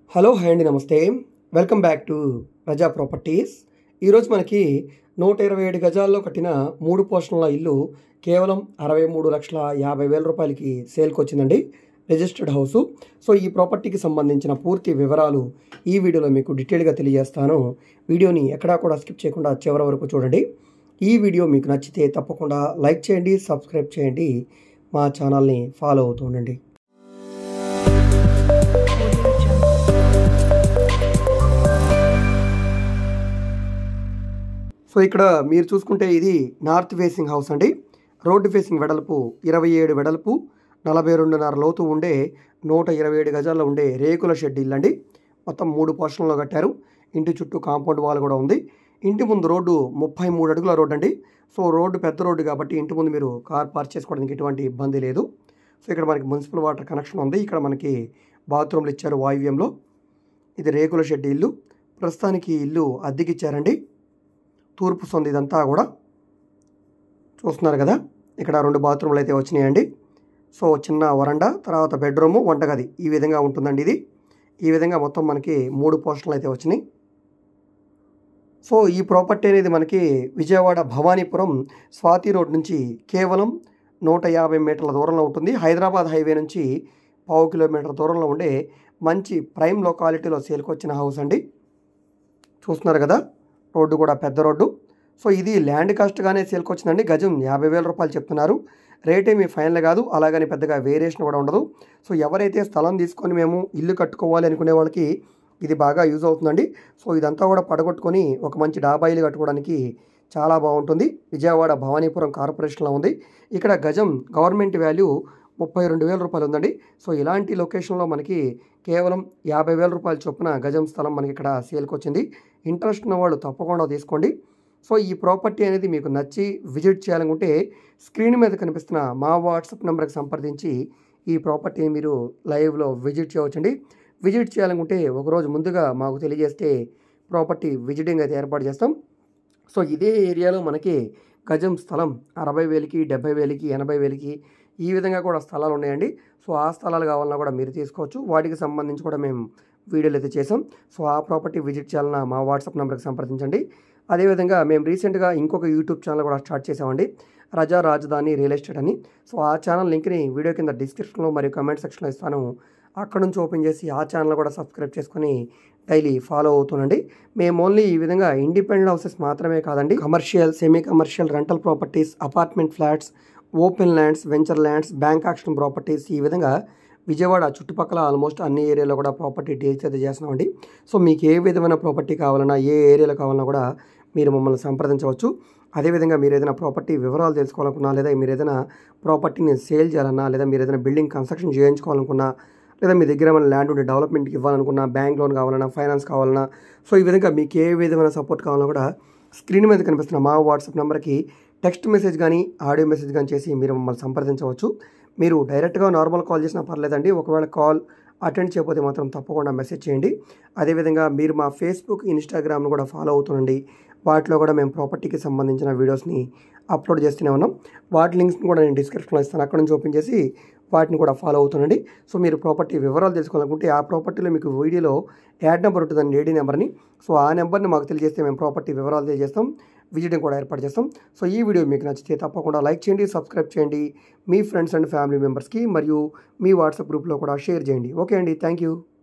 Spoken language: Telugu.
హలో హాయ్ అండి, నమస్తే. Welcome back to Praja properties. ఈరోజు మనకి 127 గజాల్లో కట్టిన 3 పోర్షన్ల ఇల్లు కేవలం 63,50,000 రూపాయలకి సేల్కి వచ్చిందండి. Registered house. సో ఈ ప్రాపర్టీకి సంబంధించిన పూర్తి వివరాలు ఈ వీడియోలో మీకు డీటెయిల్గా తెలియజేస్తాను. వీడియోని ఎక్కడా కూడా స్కిప్ చేయకుండా చివరి వరకు చూడండి. ఈ వీడియో మీకు నచ్చితే తప్పకుండా లైక్ చేయండి, సబ్స్క్రైబ్ చేయండి, మా ఛానల్ని ఫాలో అవుతూ ఉండండి. సో ఇక్కడ మీరు చూసుకుంటే ఇది నార్త్ ఫేసింగ్ హౌస్ అండి. రోడ్డు ఫేసింగ్ వెడల్పు 27 వెడల్పు, 42.5 లోతు ఉండే 127 గజాల్లో ఉండే రేకుల షెడ్ ఇల్లు అండి. మొత్తం 3 పోర్షన్లో కట్టారు. ఇంటి చుట్టూ కాంపౌండ్ వాల్ కూడా ఉంది. ఇంటి ముందు రోడ్డు 33 అడుగుల రోడ్డు అండి. సో రోడ్డు పెద్ద రోడ్డు కాబట్టి ఇంటి ముందు మీరు కార్ పార్క్ చేసుకోవడానికి ఎటువంటి ఇబ్బంది లేదు. సో ఇక్కడ మనకి మున్సిపల్ వాటర్ కనెక్షన్ ఉంది. ఇక్కడ మనకి బాత్రూమ్లు ఇచ్చారు వాయువ్యంలో. ఇది రేకుల షెడ్ ఇల్లు. ప్రస్తుతానికి ఇల్లు అద్దెకి ఇచ్చారండి. తూర్పు సొంది ఇదంతా కూడా చూస్తున్నారు కదా. ఇక్కడ 2 బాత్రూమ్లు అయితే వచ్చినాయండి. సో చిన్న వరండా, తర్వాత బెడ్రూము, వంటగది ఈ విధంగా ఉంటుందండి. ఇది ఈ విధంగా మొత్తం మనకి 3 పోర్షన్లు అయితే వచ్చినాయి. సో ఈ ప్రాపర్టీ అనేది మనకి విజయవాడ భవానీపురం స్వాతి రోడ్ నుంచి కేవలం 150 మీటర్ల దూరంలో ఉంటుంది. హైదరాబాద్ హైవే నుంచి 1/2 కిలోమీటర్ దూరంలో ఉండే మంచి ప్రైమ్ లొకాలిటీలో సేల్కి వచ్చిన హౌస్ అండి. చూస్తున్నారు కదా, రోడ్డు కూడా పెద్ద రోడ్డు. సో ఇది ల్యాండ్ కాస్ట్గానే సేల్కి వచ్చిందండి. గజం 50,000 రూపాయలు చెప్తున్నారు. రేట్ ఏమీ ఫైనల్ కాదు, అలాగని పెద్దగా వేరియేషన్ కూడా ఉండదు. సో ఎవరైతే స్థలం తీసుకొని మేము ఇల్లు కట్టుకోవాలి అనుకునే వాళ్ళకి ఇది బాగా యూజ్ అవుతుందండి. సో ఇదంతా కూడా పడగొట్టుకొని ఒక మంచి డాబా ఇల్లు కట్టుకోవడానికి చాలా బాగుంటుంది. విజయవాడ భవానీపురం కార్పొరేషన్లో ఉంది. ఇక్కడ గజం గవర్నమెంట్ వాల్యూ 32,000 రూపాయలు ఉందండి. సో ఇలాంటి లొకేషన్లో మనకి కేవలం 50,000 రూపాయల చొప్పున గజం స్థలం మనకి ఇక్కడ సేల్కి వచ్చింది. ఇంట్రెస్ట్ ఉన్న వాళ్ళు తప్పకుండా తీసుకోండి. సో ఈ ప్రాపర్టీ అనేది మీకు నచ్చి విజిట్ చేయాలనుకుంటే స్క్రీన్ మీద కనిపిస్తున్న మా వాట్సాప్ నెంబర్కి సంప్రదించి ఈ ప్రాపర్టీని మీరు లైవ్లో విజిట్ చేయవచ్చండి. విజిట్ చేయాలనుకుంటే ఒకరోజు ముందుగా మాకు తెలియజేస్తే ప్రాపర్టీ విజిటింగ్ అయితే ఏర్పాటు చేస్తాం. సో ఇదే ఏరియాలో మనకి గజం స్థలం 60,000కి, 70,000కి, 80,000కి ఈ విధంగా కూడా స్థలాలు ఉన్నాయండి. సో ఆ స్థలాలు కావాలన్నా కూడా మీరు తీసుకోవచ్చు. వాటికి సంబంధించి కూడా మేము వీడియోలు అయితే చేసాం. సో ఆ ప్రాపర్టీ విజిట్ చేయాలన్నా మా వాట్సాప్ నెంబర్కి సంప్రదించండి. అదేవిధంగా మేము రీసెంట్గా ఇంకొక యూట్యూబ్ ఛానల్ కూడా స్టార్ట్ చేసామండి, రజా రాజధాని రియల్ ఎస్టేట్ అని. సో ఆ ఛానల్ లింక్ని వీడియో కింద డిస్క్రిప్షన్లో మరియు కమెంట్ సెక్షన్లో ఇస్తాను. అక్కడ నుంచి ఓపెన్ చేసి ఆ ఛానల్ కూడా సబ్స్క్రైబ్ చేసుకొని డైలీ ఫాలో అవుతుండండి. మేము ఓన్లీ ఈ విధంగా ఇండిపెండెంట్ హౌసెస్ మాత్రమే కాదండి, commercial, semi commercial, rental properties, apartment flats, open lands, venture lands, bank auction properties ఈ విధంగా విజయవాడ చుట్టుపక్కల ఆల్మోస్ట్ అన్ని ఏరియాలో కూడా ప్రాపర్టీ డీల్స్ అయితే చేస్తున్నామండి. సో మీకు ఏ విధమైన ప్రాపర్టీ కావాలన్నా, ఏ ఏరియాలో కావాలన్నా కూడా మీరు మమ్మల్ని సంప్రదించవచ్చు. అదేవిధంగా మీరు ఏదైనా ప్రాపర్టీ వివరాలు తెలుసుకోవాలనుకున్నా, లేదా మీరు ఏదైనా ప్రాపర్టీని సేల్ చేయాలన్నా, లేదా మీరు ఏదైనా బిల్డింగ్ కన్స్ట్రక్షన్ చేయించుకోవాలనుకున్నా, లేదా మీ దగ్గర ఏమైనా ల్యాండ్ ఉండి డెవలప్మెంట్కి ఇవ్వాలనుకున్నా, బ్యాంక్ లోన్ కావాలన్నా, ఫైనాన్స్ కావాలన్నా, సో ఈ విధంగా మీకు ఏ విధమైన సపోర్ట్ కావాలన్నా కూడా స్క్రీన్ మీద కనిపిస్తున్న మా వాట్సాప్ నెంబర్కి టెక్స్ట్ మెసేజ్ కానీ ఆడియో మెసేజ్ కానీ చేసి మీరు మమ్మల్ని సంప్రదించవచ్చు. మీరు డైరెక్ట్గా నార్మల్ కాల్ చేసినా పర్లేదండి. ఒకవేళ కాల్ అటెండ్ చేయకపోతే మాత్రం తప్పకుండా మెసేజ్ చేయండి. అదేవిధంగా మీరు మా ఫేస్బుక్, ఇన్స్టాగ్రామ్ను కూడా ఫాలో అవుతుండండి. వాటిలో కూడా మేము ప్రాపర్టీకి సంబంధించిన వీడియోస్ని అప్లోడ్ చేస్తూనే ఉన్నాం. వాటి లింక్స్ని కూడా నేను డిస్క్రిప్షన్లో ఇస్తాను. అక్కడ నుంచి ఓపెన్ చేసి వాటిని కూడా ఫాలో అవుతుండండి. సో మీరు ప్రాపర్టీ వివరాలు తెలుసుకోవాలనుకుంటే ఆ ప్రాపర్టీలో మీకు వీడియోలో యాడ్ నెంబర్ ఉంటుందండి, ఏడీ నెంబర్ని. సో ఆ నెంబర్ని మాకు తెలియజేస్తే మేము ప్రాపర్టీ వివరాలు తెలియజేస్తాం, విజిటింగ్ కూడా ఏర్పాటు చేస్తాం. సో ఈ వీడియో మీకు నచ్చితే తప్పకుండా లైక్ చేయండి, సబ్స్క్రైబ్ చేయండి, మీ ఫ్రెండ్స్ అండ్ ఫ్యామిలీ మెంబర్స్కి మరియు మీ వాట్సాప్ గ్రూప్లో కూడా షేర్ చేయండి. ఓకే అండి, థ్యాంక్ యూ.